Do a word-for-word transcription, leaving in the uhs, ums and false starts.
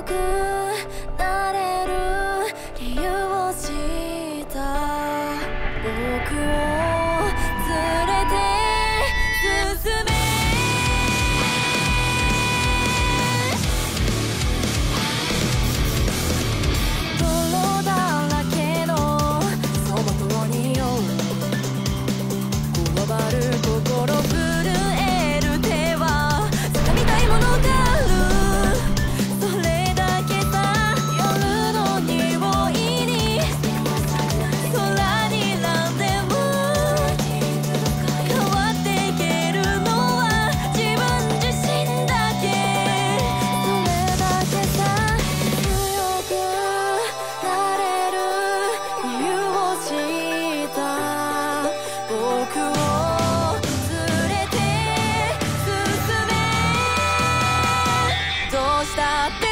くなれる理由を知った僕を連れて進め泥だらけのその塔によこわばる心震える手は掴みたいものがあるそれだけさ夜の匂いに空になんでも変わっていけるのは自分自身だけそれだけさ強くなれる理由を知った僕を連れて進めどうしたって